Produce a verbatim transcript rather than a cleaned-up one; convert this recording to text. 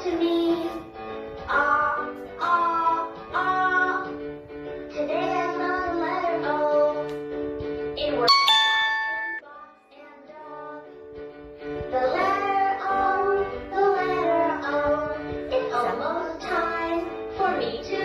to me. Ah, ah, ah. Today I saw the letter O. It was box and dog. The letter O, the letter O. It's almost time for me to